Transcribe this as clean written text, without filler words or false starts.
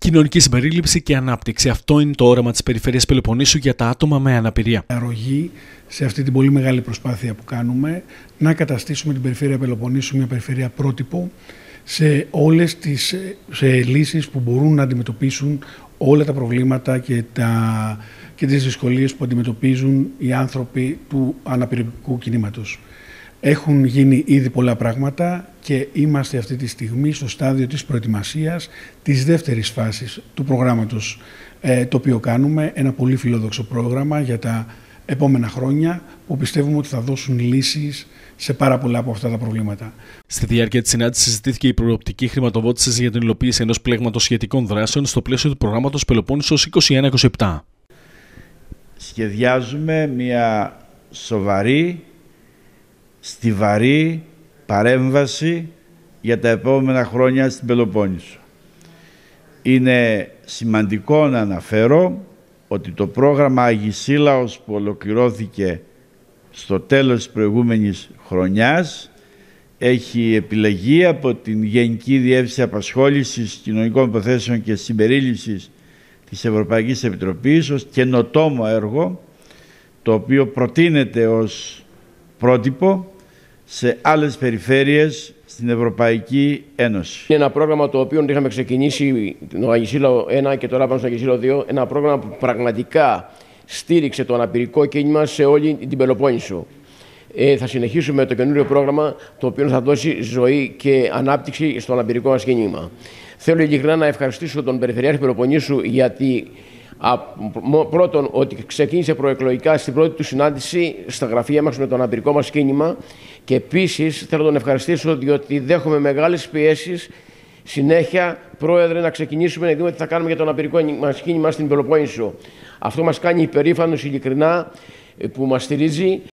Κοινωνική συμπερίληψη και ανάπτυξη. Αυτό είναι το όραμα της Περιφέρειας Πελοποννήσου για τα άτομα με αναπηρία. Αρρωγή σε αυτή την πολύ μεγάλη προσπάθεια που κάνουμε να καταστήσουμε την Περιφέρεια Πελοποννήσου μια περιφέρεια πρότυπο σε όλες τις λύσεις που μπορούν να αντιμετωπίσουν όλα τα προβλήματα και τις δυσκολίες που αντιμετωπίζουν οι άνθρωποι του αναπηρικού κινήματος. Έχουν γίνει ήδη πολλά πράγματα και είμαστε αυτή τη στιγμή στο στάδιο της προετοιμασίας της δεύτερης φάσης του προγράμματος, το οποίο κάνουμε, ένα πολύ φιλόδοξο πρόγραμμα για τα επόμενα χρόνια που πιστεύουμε ότι θα δώσουν λύσεις σε πάρα πολλά από αυτά τα προβλήματα. Στη διάρκεια της συνάντησης συζητήθηκε η προοπτική χρηματοδότηση για την υλοποίηση ενός πλέγματος σχετικών δράσεων στο πλαίσιο του προγράμματος Πελοπόννησος 21-27. Σχεδιάζουμε μια σοβαρή, στιβαρή παρέμβαση για τα επόμενα χρόνια στην Πελοπόννησο. Είναι σημαντικό να αναφέρω ότι το πρόγραμμα Αγισίλαος που ολοκληρώθηκε στο τέλος της προηγούμενης χρονιάς έχει επιλεγεί από την Γενική Διεύθυνση Απασχόλησης, Κοινωνικών Υποθέσεων και Συμπερίληψης της Ευρωπαϊκής Επιτροπής ως καινοτόμο έργο, το οποίο προτείνεται ως πρότυπο σε άλλες περιφέρειες στην Ευρωπαϊκή Ένωση. Είναι ένα πρόγραμμα το οποίο είχαμε ξεκινήσει το Αγισίλαο 1 και τώρα πάμε στο Αγισίλαο 2. Ένα πρόγραμμα που πραγματικά στήριξε το αναπηρικό κίνημα σε όλη την Πελοπόννησο. Θα συνεχίσουμε το καινούριο πρόγραμμα, το οποίο θα δώσει ζωή και ανάπτυξη στο αναπηρικό μας κίνημα. Θέλω ειλικρινά να ευχαριστήσω τον Περιφερειάρχη Πελοποννήσου γιατί πρώτον ότι ξεκίνησε προεκλογικά στην πρώτη του συνάντηση στα γραφεία μας με το αναπηρικό μας κίνημα και επίσης θέλω να τον ευχαριστήσω διότι δέχομαι μεγάλες πιέσεις συνέχεια, Πρόεδρε, να ξεκινήσουμε να δούμε τι θα κάνουμε για το αναπηρικό μας κίνημα στην Πελοπόννησο. Αυτό μας κάνει υπερήφανος ειλικρινά που μας στηρίζει